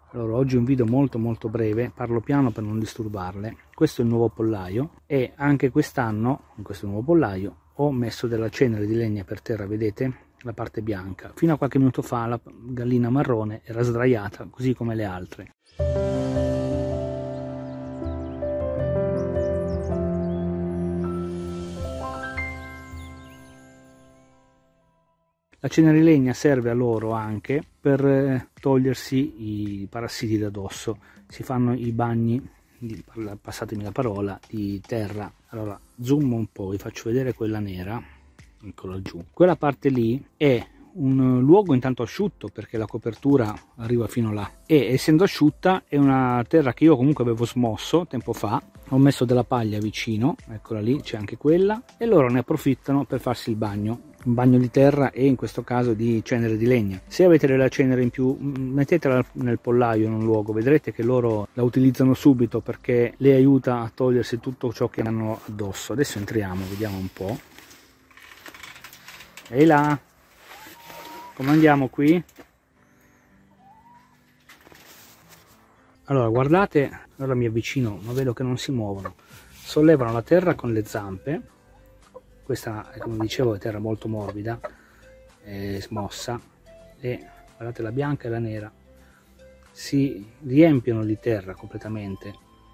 Allora, oggi è un video molto breve, parlo piano per non disturbarle. Questo è il nuovo pollaio e anche quest'anno in questo nuovo pollaio ho messo della cenere di legna per terra, vedete? La parte bianca. Fino a qualche minuto fa la gallina marrone era sdraiata così come le altre. La cenere di legna serve a loro anche per togliersi i parassiti da dosso. Si fanno i bagni, passatemi la parola, di terra. Allora zoom un po', vi faccio vedere quella nera, eccola giù. Quella parte lì è un luogo intanto asciutto perché la copertura arriva fino là e essendo asciutta è una terra che io comunque avevo smosso tempo fa. Ho messo della paglia vicino, eccola lì, c'è anche quella, e loro ne approfittano per farsi il bagno, un bagno di terra e in questo caso di cenere di legna. Se avete della cenere in più, mettetela nel pollaio in un luogo, vedrete che loro la utilizzano subito perché le aiuta a togliersi tutto ciò che hanno addosso. Adesso entriamo, vediamo un po'. Ehi là, come andiamo qui? Allora guardate, ora mi avvicino ma vedo che non si muovono, sollevano la terra con le zampe. Questa è, come dicevo, è terra molto morbida, è smossa, e guardate la bianca e la nera si riempiono di terra completamente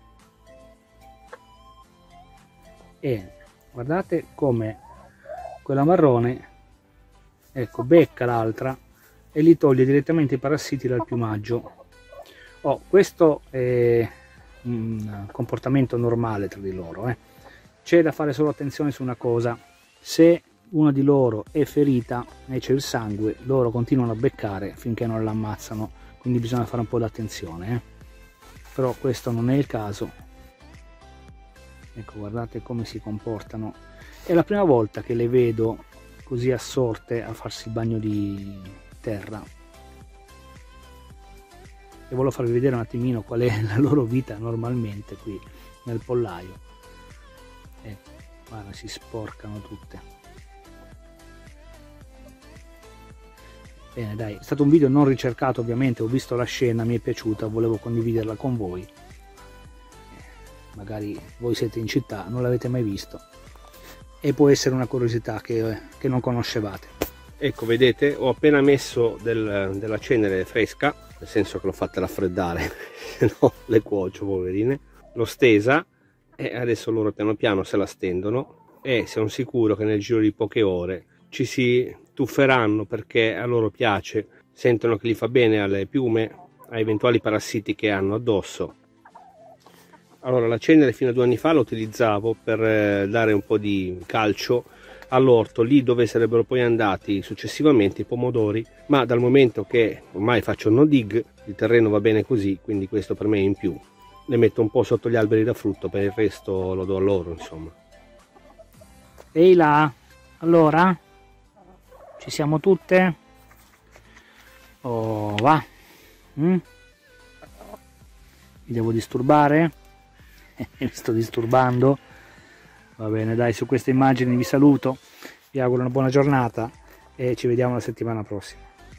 e guardate come quella marrone, ecco, becca l'altra e li toglie direttamente i parassiti dal piumaggio. Questo è un comportamento normale tra di loro. C'è da fare solo attenzione su una cosa: se una di loro è ferita e c'è il sangue, loro continuano a beccare finché non l'ammazzano, quindi bisogna fare un po' d'attenzione. Però questo non è il caso. Ecco, guardate come si comportano. È la prima volta che le vedo così assorte a farsi il bagno di terra. E volevo farvi vedere un attimino qual è la loro vita normalmente qui nel pollaio. Guarda, si sporcano tutte. Bene, dai, è stato un video non ricercato ovviamente, ho visto la scena, mi è piaciuta, volevo condividerla con voi. Magari voi siete in città, non l'avete mai visto e può essere una curiosità che non conoscevate. Ecco, vedete, ho appena messo della cenere fresca, nel senso che l'ho fatta raffreddare, se no le cuocio, poverine. L'ho stesa e adesso loro piano piano se la stendono e sono sicuro che nel giro di poche ore ci si tufferanno perché a loro piace, sentono che gli fa bene alle piume, a eventuali parassiti che hanno addosso. Allora, la cenere fino a 2 anni fa la utilizzavo per dare un po' di calcio all'orto, lì dove sarebbero poi andati successivamente i pomodori, ma dal momento che ormai faccio no dig, il terreno va bene così, quindi questo per me è in più. Le metto un po' sotto gli alberi da frutto, per il resto lo do a loro, insomma. Ehi là, allora? Ci siamo tutte? Oh, va? Vi devo disturbare? Mi sto disturbando? Va bene, dai, su queste immagini vi saluto, vi auguro una buona giornata e ci vediamo la settimana prossima.